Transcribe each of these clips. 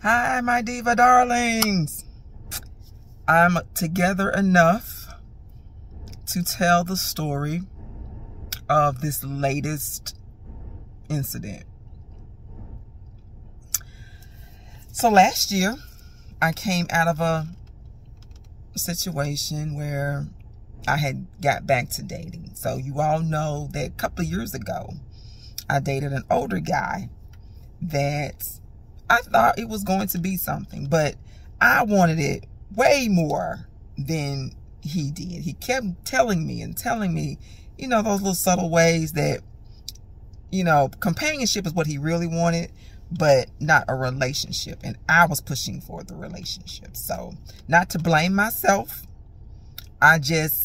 Hi, my diva darlings. I'm together enough to tell the story of this latest incident. So last year, I came out of a situation where I had got back to dating. So you all know that a couple of years ago, I dated an older guy that I thought it was going to be something, but I wanted it way more than he did. He kept telling me, you know, those little subtle ways that, you know, companionship is what he really wanted, but not a relationship. And I was pushing for the relationship. So not to blame myself. Not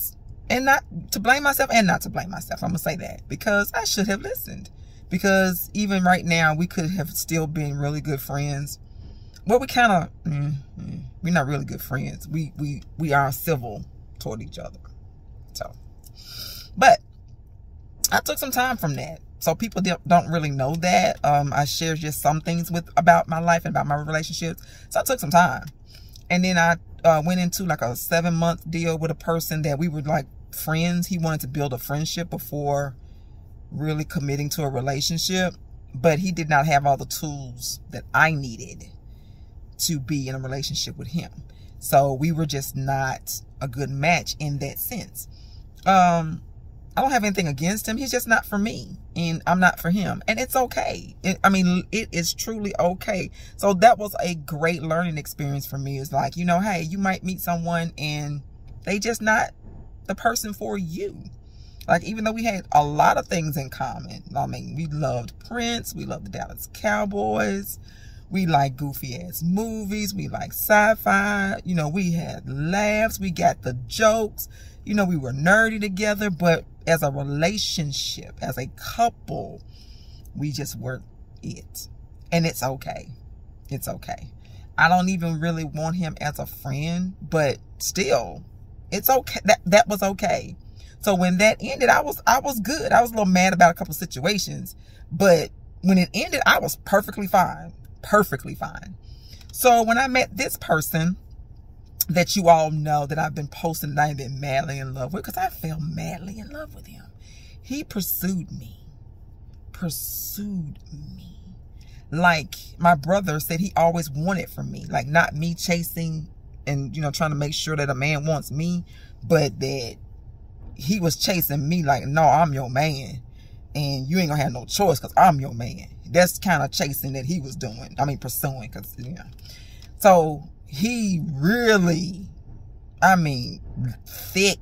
to blame myself. I'm going to say that because I should have listened. Because even right now, we could have still been really good friends. Well, we kind of, we're not really good friends. We are civil toward each other. So, but I took some time from that. So people don't really know that. I share just some things about my life and about my relationships. So I took some time. And then I went into like a 7-month deal with a person that we were like friends. He wanted to build a friendship before really committing to a relationship, but he did not have all the tools that I needed to be in a relationship with him. So we were just not a good match in that sense. I don't have anything against him. He's just not for me, and I'm not for him, and it's okay. It is truly okay. So that was a great learning experience for me. It's like, you know, hey, you might meet someone and they just not the person for you. Like, even though we had a lot of things in common. I mean, we loved Prince. We loved the Dallas Cowboys. We liked goofy-ass movies. We liked sci-fi. You know, we had laughs. We got the jokes. You know, we were nerdy together. But as a relationship, as a couple, we just weren't it. And it's okay. It's okay. I don't even really want him as a friend. But still, it's okay. That was okay. So when that ended, I was good. I was a little mad about a couple of situations, but when it ended, I was perfectly fine. Perfectly fine. So when I met this person that you all know that I've been posting that I've been madly in love with, because I fell madly in love with him. He pursued me. Pursued me. Like my brother said he always wanted from me. Like not me chasing and, you know, trying to make sure that a man wants me, but that he was chasing me like, no, I'm your man. And you ain't gonna have no choice because I'm your man. That's kind of chasing that he was doing. I mean, pursuing, because, you know. So he really, I mean, thick.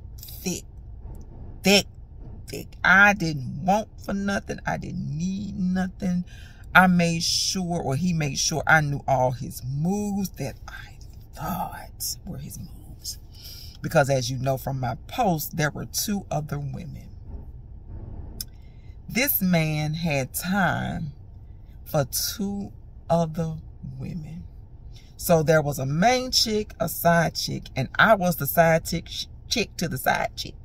I didn't want for nothing. I didn't need nothing. I made sure, or he made sure I knew all his moves that I thought were his moves. Because as you know from my post, there were 2 other women. This man had time for 2 other women. So there was a main chick, a side chick, and I was the side chick to the side chick.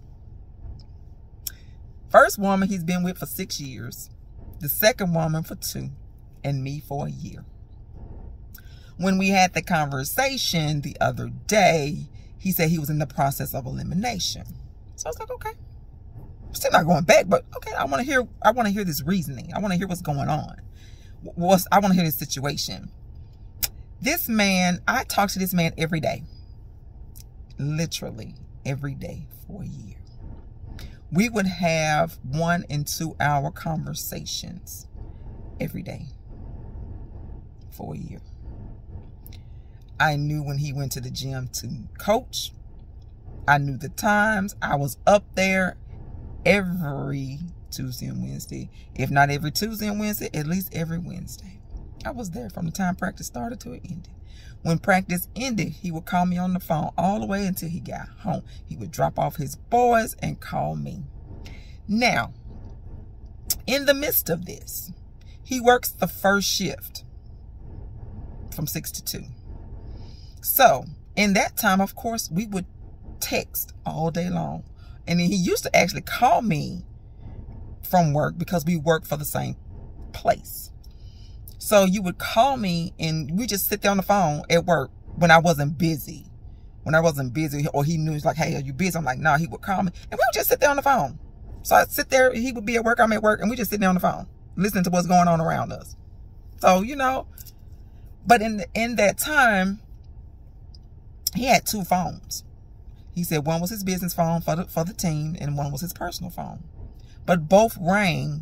First woman he's been with for 6 years. The second woman for 2. And me for a year. When we had the conversation the other day, he said he was in the process of elimination. So I was like, okay. I'm still not going back, but okay, I want to hear this reasoning. I want to hear what's going on. I want to hear this situation. This man, I talk to this man every day. Literally every day for a year. We would have 1- and 2-hour conversations every day for a year. I knew when he went to the gym to coach. I knew the times. I was up there every Tuesday and Wednesday. If not every Tuesday and Wednesday, at least every Wednesday. I was there from the time practice started to it ended. When practice ended, he would call me on the phone all the way until he got home. He would drop off his boys and call me. Now, in the midst of this, he works the first shift from 6 to 2. So in that time, of course, we would text all day long. And then he used to actually call me from work because we worked for the same place. So you would call me and we just sit there on the phone at work when I wasn't busy. When I wasn't busy, or he knew, he's like, hey, are you busy? I'm like, no, he would call me and we would just sit there on the phone. So I'd sit there, he would be at work, I'm at work, and we just sit there on the phone, listening to what's going on around us. So, you know, but in that time, he had 2 phones. He said one was his business phone for the team and one was his personal phone. But both rang.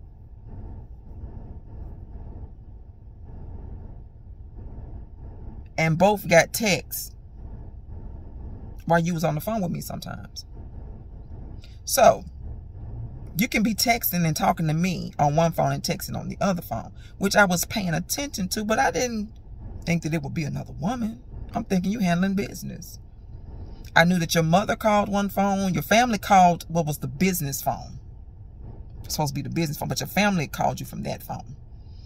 And both got texts while you was on the phone with me sometimes. So you can be texting and talking to me on one phone and texting on the other phone, which I was paying attention to, but I didn't think that it would be another woman. I'm thinking you handling business. I knew that your mother called one phone, your family called what was the business phone. It's supposed to be the business phone, but your family called you from that phone.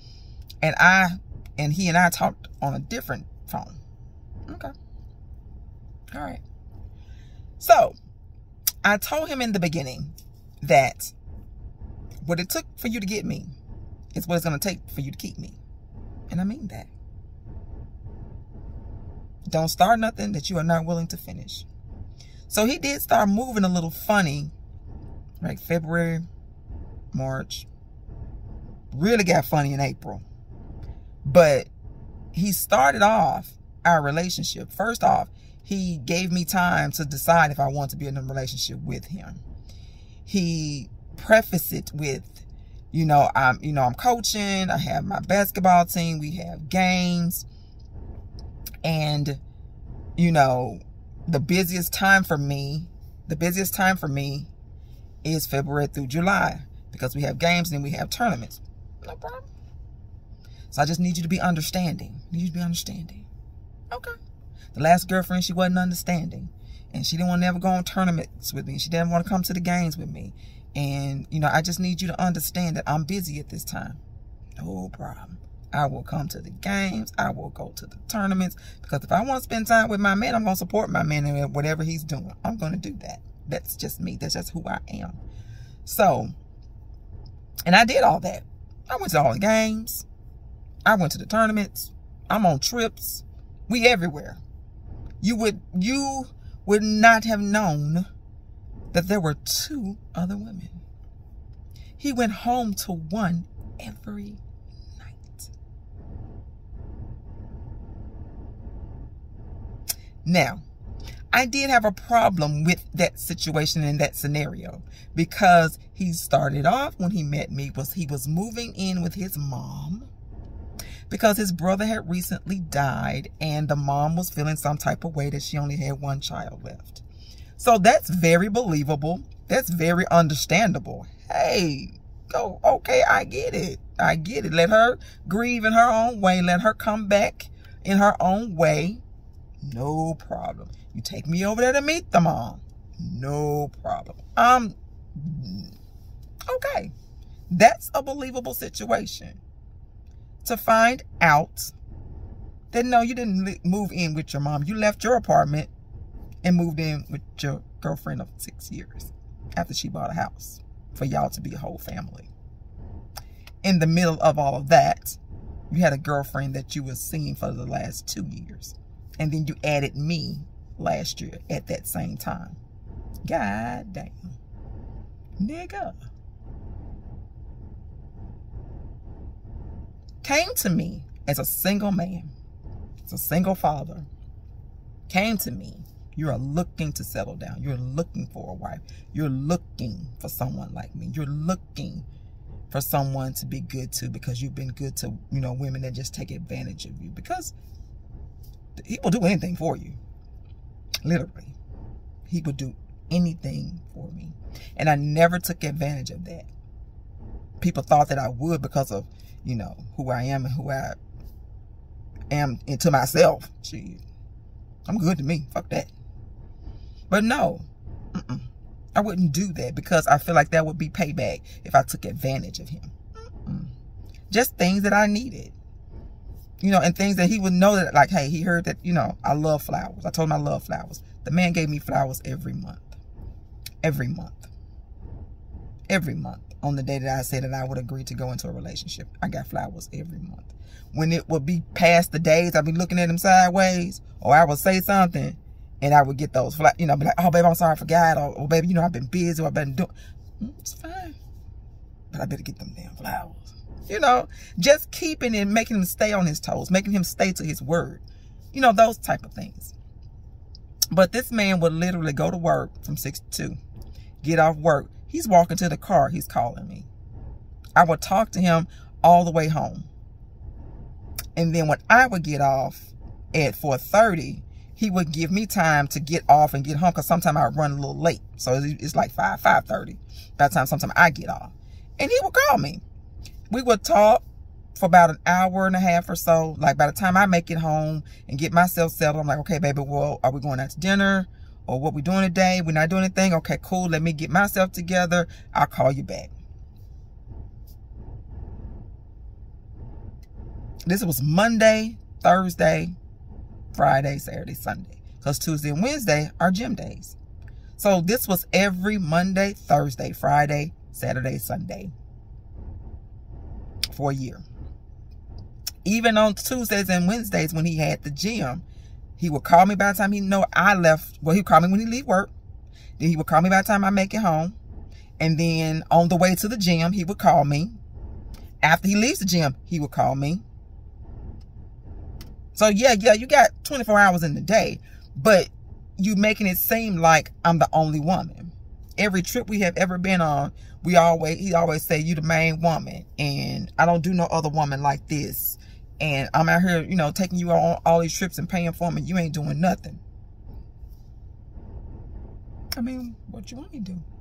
And he and I talked on a different phone. Okay. All right. So I told him in the beginning that what it took for you to get me is what it's going to take for you to keep me. And I mean that. Don't start nothing that you are not willing to finish. So he did start moving a little funny, like February, March. Really got funny in April. But he started off our relationship. First off, he gave me time to decide if I want to be in a relationship with him. He prefaced it with, I'm coaching. I have my basketball team. We have games. And, the busiest time for me is February through July, because we have games and we have tournaments. No problem. So I just need you to be understanding. Okay. The last girlfriend, she wasn't understanding. And she didn't want to ever go on tournaments with me. She didn't want to come to the games with me. And, I just need you to understand that I'm busy at this time. No problem. I will come to the games. I will go to the tournaments. Because if I want to spend time with my man, I'm going to support my man in whatever he's doing. I'm going to do that. That's just me. That's just who I am. So, and I did all that. I went to all the games. I went to the tournaments. I'm on trips. We everywhere. You would not have known that there were 2 other women. He went home to one every night. Now, I did have a problem with that situation and that scenario, because he started off when he met me he was moving in with his mom, because his brother had recently died and the mom was feeling some type of way that she only had 1 child left. So that's very believable. That's very understandable. Hey, okay, I get it. Let her grieve in her own way. Let her come back in her own way. No problem. You take me over there to meet the mom. No problem. Okay. That's a believable situation. To find out that no, you didn't move in with your mom. You left your apartment and moved in with your girlfriend of 6 years after she bought a house for y'all to be a whole family. In the middle of all of that, you had a girlfriend that you were seeing for the last 2 years. And then you added me last year at that same time. God damn. Nigga. Came to me as a single man, as a single father, came to me. You are looking to settle down. You're looking for a wife. You're looking for someone like me. You're looking for someone to be good to, because you've been good to, women that just take advantage of you, because he will do anything for you. Literally. He would do anything for me. And I never took advantage of that. People thought that I would because of, who I am and who I am into myself. Gee, I'm good to me. Fuck that. But no, I wouldn't do that, because I feel like that would be payback if I took advantage of him. Just things that I needed. And things that he would know that, like, hey, he heard that, I love flowers. I told him I love flowers. The man gave me flowers every month. Every month. Every month. on the day that I said that I would agree to go into a relationship. I got flowers every month. When it would be past the days, I'd be looking at them sideways, or I would say something, and I would get those flowers. You know, be like, oh, baby, I'm sorry, I forgot. Or baby, you know, I've been busy, or I've been doing. It's fine. But I better get them damn flowers. You know, just keeping and making him stay on his toes, making him stay to his word. You know, those type of things. But this man would literally go to work from 6 to 2, get off work. He's walking to the car. He's calling me. I would talk to him all the way home. And then when I would get off at 4:30, he would give me time to get off and get home, because sometimes I run a little late. So it's like 5:30 by the time sometimes I get off. And he would call me. We would talk for about an hour and a half or so. Like by the time I make it home and get myself settled, I'm like, okay, baby, well, are we going out to dinner? Or what we doing today? We're not doing anything? Okay, cool. Let me get myself together. I'll call you back. This was Monday, Thursday, Friday, Saturday, Sunday. Because Tuesday and Wednesday are gym days. So this was every Monday, Thursday, Friday, Saturday, Sunday. For a year. Even on Tuesdays and Wednesdays when he had the gym, he would call me by the time he know I left. Well, he would call me when he leave work. Then he would call me by the time I make it home. And then on the way to the gym, he would call me. After he leaves the gym, he would call me. So yeah, you got 24 hours in the day, but you making it seem like I'm the only woman. Every trip we have ever been on, he always say, you the main woman, and I don't do no other woman like this. And I'm out here, you know, taking you on all these trips and paying for them, and you ain't doing nothing. I mean, what you want me to do?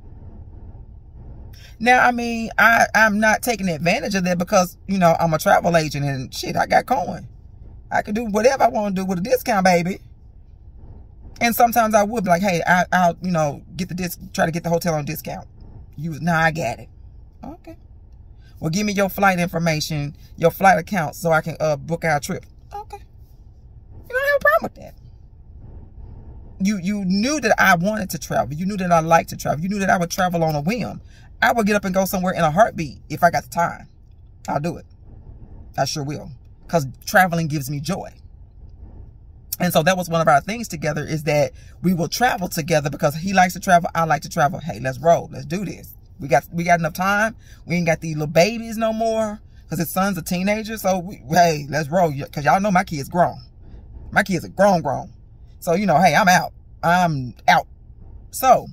Now, I mean, I'm not taking advantage of that because, you know, I'm a travel agent and shit, I got coin. I can do whatever I want to do with a discount, baby. And sometimes I would be like, hey, I'll you know, try to get the hotel on discount. Nah, I got it. Okay. Well, give me your flight information, your flight account, so I can book our trip. Okay. You don't have a problem with that. You knew that I wanted to travel. You knew that I liked to travel. You knew that I would travel on a whim. I would get up and go somewhere in a heartbeat if I got the time. I'll do it. I sure will. Because traveling gives me joy. And so that was one of our things together, is that we will travel together because he likes to travel. I like to travel. Hey, let's roll. Let's do this. We got enough time. We ain't got these little babies no more because his son's a teenager. So, hey, let's roll. Because y'all know my kid's grown. My kids are grown. So, you know, hey, I'm out. I'm out. So,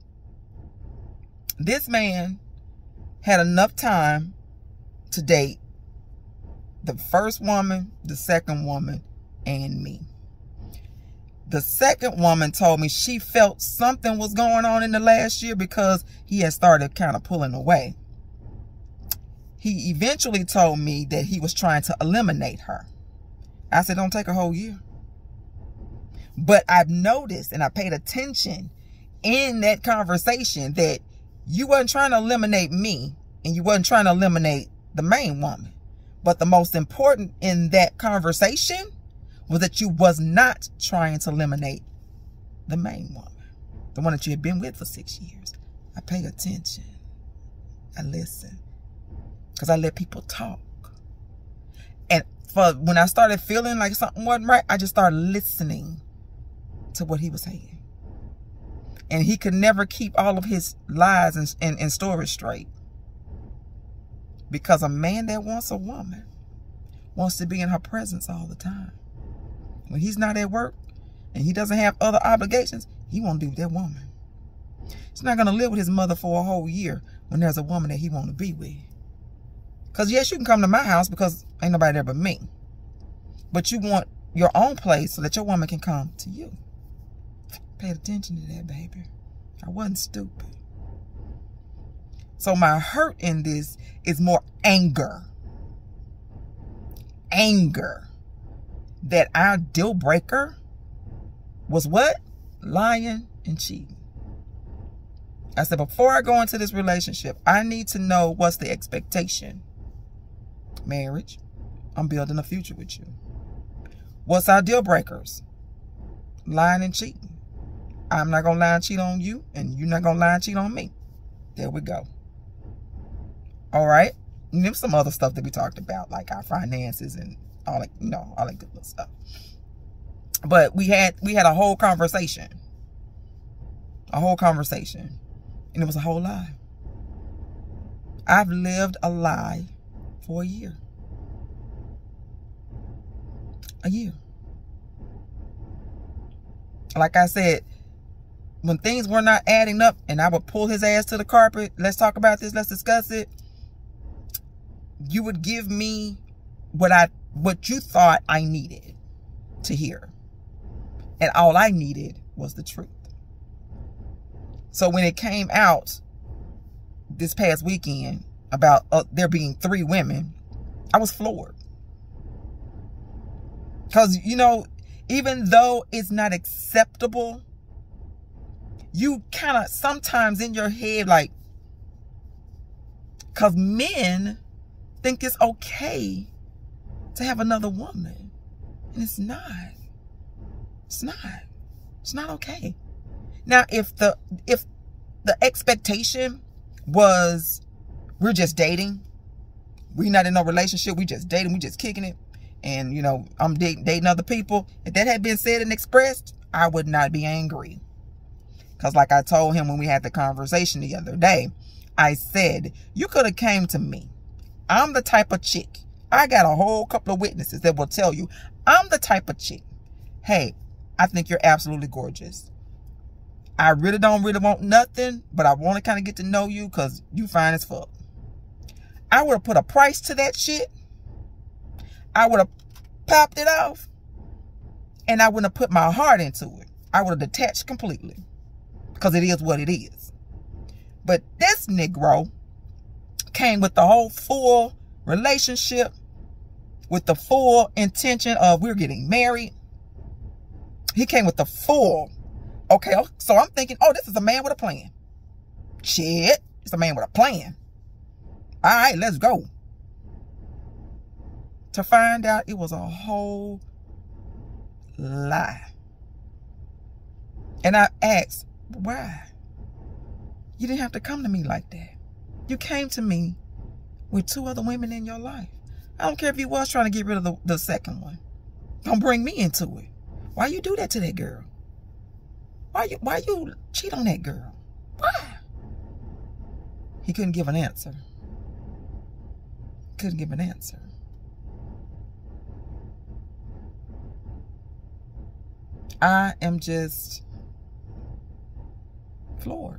this man had enough time to date the first woman, the second woman, and me. The second woman told me she felt something was going on in the last year because he had started kind of pulling away. He eventually told me that he was trying to eliminate her. I said, don't take a whole year. But I've noticed and I paid attention in that conversation that you wasn't trying to eliminate me and you wasn't trying to eliminate the main woman. But the most important in that conversation was that you was not trying to eliminate the main woman, the one that you had been with for 6 years. I pay attention. I listen. Because I let people talk. And when I started feeling like something wasn't right, I just started listening to what he was saying. And he could never keep all of his lies and stories straight. Because a man that wants a woman wants to be in her presence all the time. When he's not at work and he doesn't have other obligations, he won't be with that woman. He's not going to live with his mother for a whole year when there's a woman that he wants to be with. Because yes, you can come to my house because ain't nobody there but me. But you want your own place so that your woman can come to you. Pay attention to that, baby. I wasn't stupid. So my hurt in this is more anger. Anger. That our deal breaker was what? Lying and cheating. I said, before I go into this relationship, I need to know what's the expectation. Marriage. I'm building a future with you. What's our deal breakers? Lying and cheating. I'm not going to lie and cheat on you, and you're not going to lie and cheat on me. There we go. All right. And there's some other stuff that we talked about, like our finances and all that, you know, all that good little stuff. But we had a whole conversation. A whole conversation. And it was a whole lie. I've lived a lie for a year. A year. Like I said, when things were not adding up and I would pull his ass to the carpet, let's talk about this, let's discuss it, you would give me what you thought I needed to hear. And all I needed was the truth. So when it came out this past weekend about there being 3 women, I was floored. Because, you know, even though it's not acceptable, you kind of sometimes in your head, like, because men think it's okay to have another woman. And it's not. It's not. It's not okay. Now, if the expectation was we're just dating, we're not in no relationship, we just dating, we just kicking it, and, you know, I'm dating other people, if that had been said and expressed, I would not be angry. Because like I told him when we had the conversation the other day, I said, you could have came to me. I'm the type of chick. I got a whole couple of witnesses that will tell you I'm the type of chick. Hey, I think you're absolutely gorgeous. I really don't want nothing, but I want to kind of get to know you because you fine as fuck. I would have put a price to that shit. I would have popped it off. And I wouldn't have put my heart into it. I would have detached completely. Because it is what it is. But this Negro came with the whole full relationship, with the full intention of we're getting married. He came with the full. Okay, so I'm thinking, oh, this is a man with a plan. Shit, it's a man with a plan. All right, let's go. To find out it was a whole lie. And I asked, why? You didn't have to come to me like that. You came to me with 2 other women in your life. I don't care if you was trying to get rid of the second one. Don't bring me into it. Why you do that to that girl? Why you cheat on that girl? Why? He couldn't give an answer. Couldn't give an answer. I am just floored.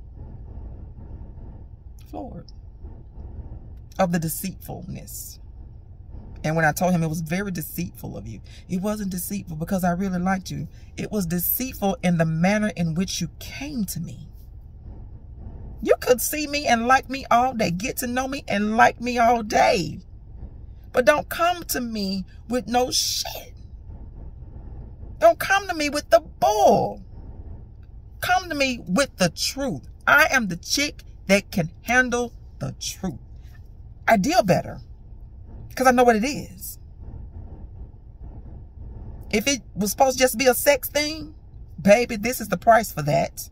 Floored of the deceitfulness. And when I told him it was very deceitful of you, it wasn't deceitful because I really liked you. It was deceitful in the manner in which you came to me. You could see me and like me all day, get to know me and like me all day. But don't come to me with no shit. Don't come to me with the bull. Come to me with the truth. I am the chick that can handle the truth. I deal better because I know what it is. If it was supposed to just be a sex thing, baby, this is the price for that.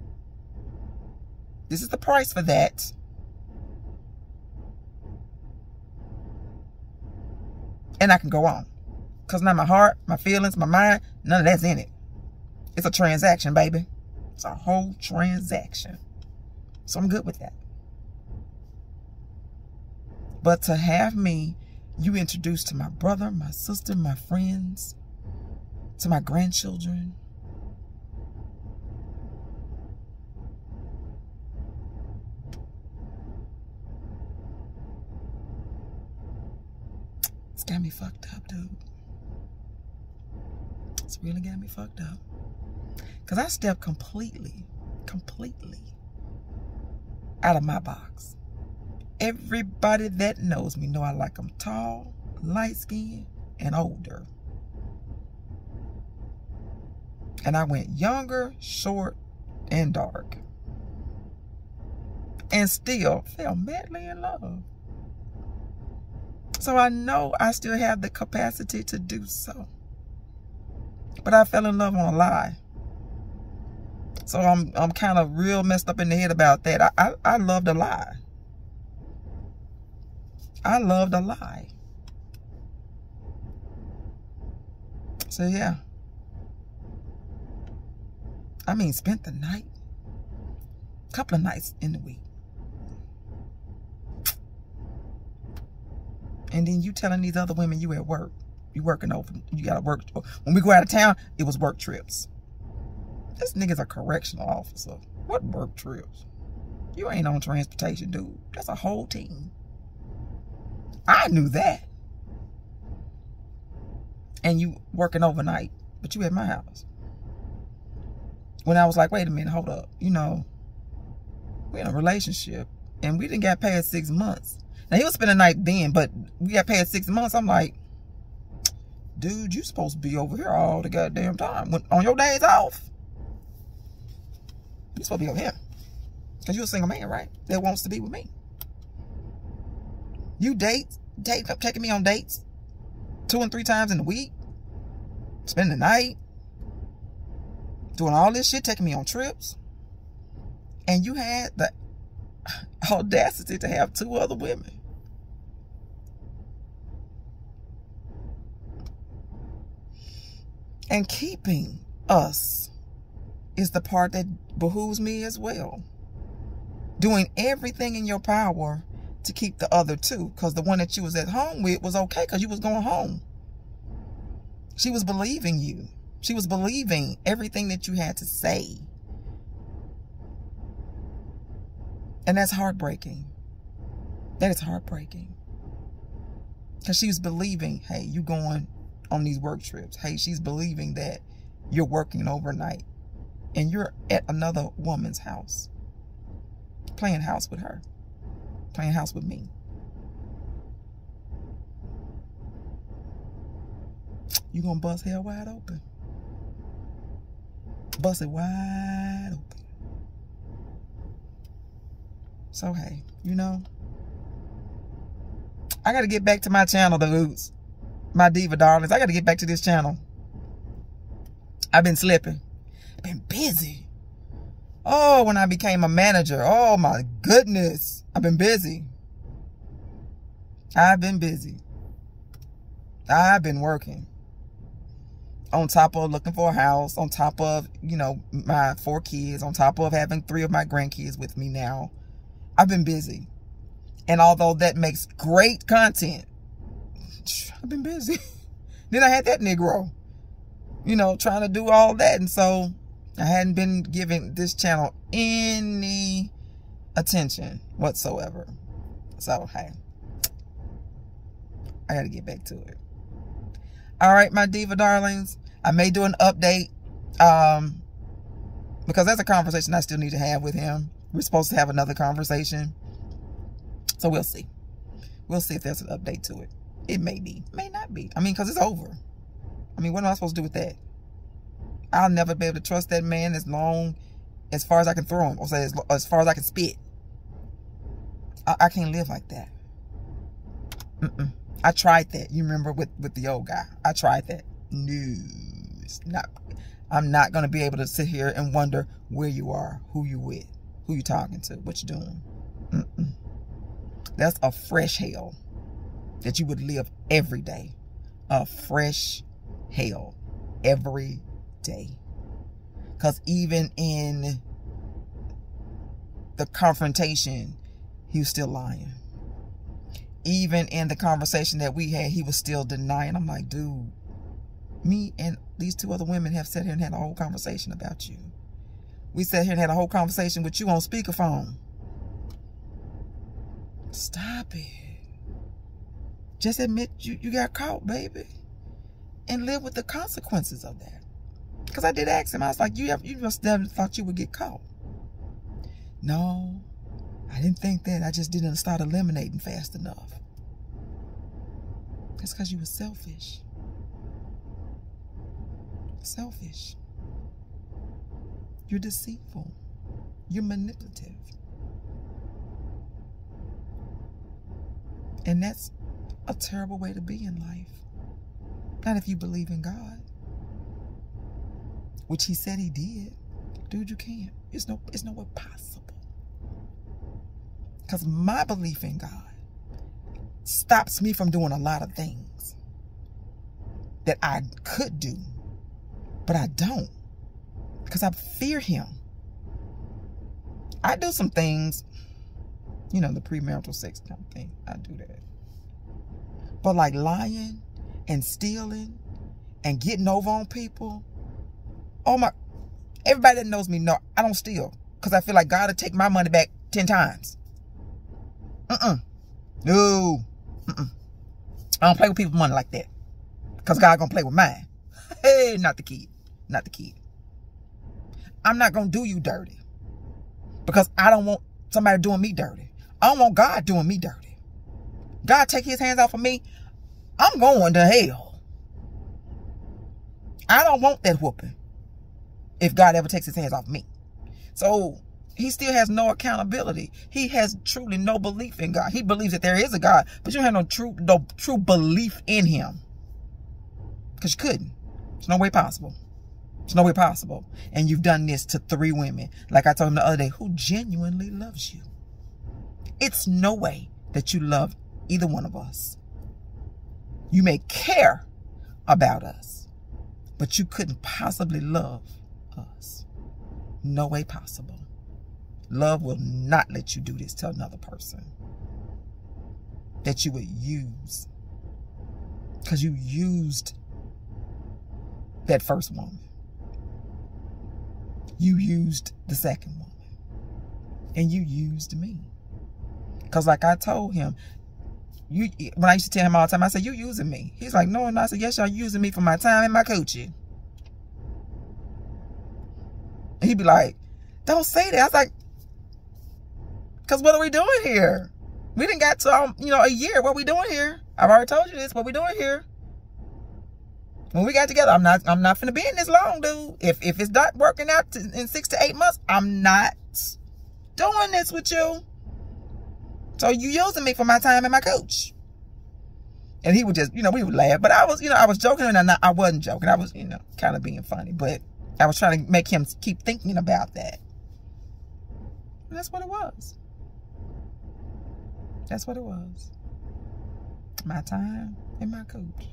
This is the price for that. And I can go on. Because now my heart, my feelings, my mind, none of that's in it. It's a transaction, baby. It's a whole transaction. So I'm good with that. But to have you introduced to my brother, my sister, my friends, to my grandchildren. It's got me fucked up, dude. It's really got me fucked up. Because I stepped completely out of my box. Everybody that knows me know I like them tall, light-skinned, and older. And I went younger, short, and dark. And still fell madly in love. So I know I still have the capacity to do so. But I fell in love on a lie. So I'm kind of real messed up in the head about that. I love to lie. I loved a lie. So yeah. I mean, spent the night. Couple of nights in the week. And then you telling these other women you at work. You working over. You got to work. When we go out of town, it was work trips. This nigga's a correctional officer. What work trips? You ain't on transportation, dude. That's a whole team. I knew that. And you working overnight, but you at my house. When I was like, wait a minute, hold up. You know, we in a relationship and we didn't get paid 6 months. Now he was spending the night then, but we got paid 6 months. I'm like, dude, you supposed to be over here all the goddamn time. On your days off, you supposed to be over here. Because you're a single man, right? That wants to be with me. You taking me on dates 2 and 3 times in the week. Spending the night. Doing all this shit, taking me on trips. And you had the audacity to have 2 other women. And keeping us is the part that behooves me as well. Doing everything in your power to keep the other 2. Because the one that you was at home with was okay because you was going home. She was believing you. She was believing everything that you had to say. And that's heartbreaking. That is heartbreaking. Because she was believing, hey, you going on these work trips. Hey, she's believing that you're working overnight. And you're at another woman's house. Playing house with her. Playing house with me. You gonna bust hell wide open. Bust it wide open. So, hey, you know, I got to get back to my channel, dudes. My diva darlings. I got to get back to this channel. I've been slipping. I've been busy. Oh, when I became a manager. Oh, my goodness. I've been busy. I've been busy. I've been working. On top of looking for a house. On top of, you know, my 4 kids. On top of having 3 of my grandkids with me now. I've been busy. And although that makes great content, I've been busy. Then I had that Negro, you know, trying to do all that. And so I hadn't been giving this channel any attention whatsoever. So, hey, I got to get back to it. All right, my diva darlings, I may do an update because that's a conversation I still need to have with him. We're supposed to have another conversation. So we'll see. We'll see if there's an update to it. It may be. May not be. I mean, because it's over. I mean, what am I supposed to do with that? I'll never be able to trust that man as far as I can throw him. Or say as far as I can spit. I can't live like that. I tried that. You remember with the old guy. I tried that. No. It's not. I'm not going to be able to sit here and wonder where you are. Who you with. Who you talking to? What you doing? That's a fresh hell that you would live every day. A fresh hell every day. Because even in the confrontation, he was still lying. Even in the conversation that we had, he was still denying. I'm like, dude, me and these 2 other women have sat here and had a whole conversation about you. We sat here and had a whole conversation with you on speakerphone. Stop it. Just admit you got caught, baby. And live with the consequences of that. Because I did ask him. I was like, you must have thought you would get caught. No, I didn't think that. I just didn't start eliminating fast enough. That's because you were selfish. Selfish. You're deceitful. You're manipulative. And that's a terrible way to be in life. Not if you believe in God. Which he said he did. Dude, you can't. It's no way possible. Because my belief in God stops me from doing a lot of things that I could do, but I don't, because I fear him. I do some things, you know, the premarital sex kind of thing. I do that. But like lying and stealing and getting over on people, oh my, everybody that knows me know I don't steal, because I feel like God will take my money back 10 times. No. I don't play with people's money like that, because God gonna play with mine. Hey, not the kid. Not the kid. I'm not gonna do you dirty, because I don't want somebody doing me dirty. I don't want God doing me dirty. God take his hands off of me, I'm going to hell. I don't want that whooping if God ever takes his hands off me. So he still has no accountability. He has truly no belief in God. He believes that there is a God, but you don't have no true belief in him, because you couldn't. There's no way possible. There's no way possible. And you've done this to 3 women, like I told him the other day, who genuinely loves you. It's no way that you love either one of us. You may care about us, but you couldn't possibly love us. No way possible. Love will not let you do this to another person that you would use, because you used that first woman. You used the second woman, and you used me. Because like I told him, when I used to tell him all the time, I said, you using me. He's like, no, and I said, yes, y'all using me for my time and my coaching. And he'd be like, don't say that. I was like, because what are we doing here? We didn't got to, a year. What we doing here? I've already told you this. What we doing here? When we got together, I'm not finna be in this long, dude. If it's not working out in 6 to 8 months, I'm not doing this with you. So you using me for my time and my coach. And he would just, we would laugh. But I was joking, and I wasn't joking. I was, kind of being funny. But I was trying to make him keep thinking about that. And that's what it was. That's what it was. My time and my coach.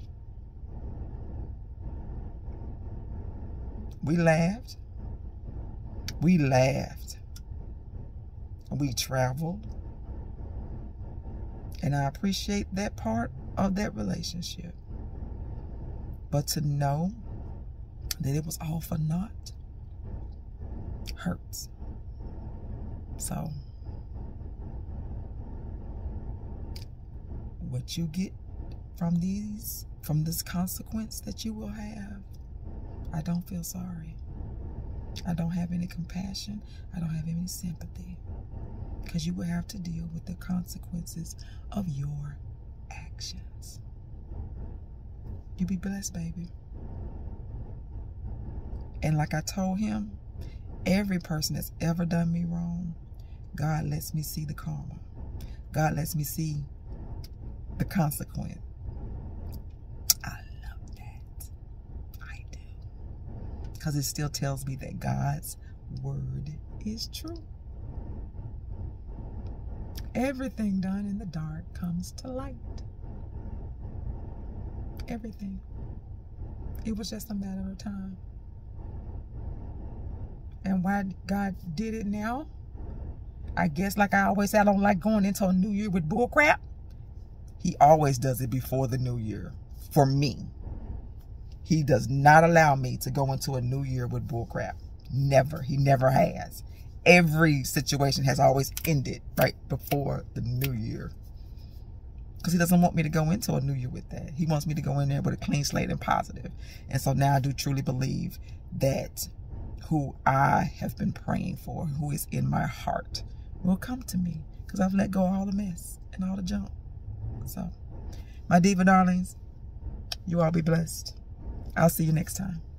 We laughed. We laughed. We traveled. And I appreciate that part of that relationship. But to know that it was all for naught hurts. So what you get from this consequence that you will have, I don't feel sorry. I don't have any compassion. I don't have any sympathy, because you will have to deal with the consequences of your actions. You be blessed, baby. And like I told him, every person that's ever done me wrong, God lets me see the karma. God lets me see the consequence. I love that. I do. Because it still tells me that God's word is true. Everything done in the dark comes to light. Everything. It was just a matter of time. And why God did it now? I guess, like I always say, I don't like going into a new year with bull crap. He always does it before the new year. For me. He does not allow me to go into a new year with bull crap. Never. He never has. Every situation has always ended right before the new year. Because he doesn't want me to go into a new year with that. He wants me to go in there with a clean slate and positive. And so now I do truly believe that who I have been praying for, who is in my heart, will come to me. Because I've let go of all the mess and all the junk. So, my diva darlings, you all be blessed. I'll see you next time.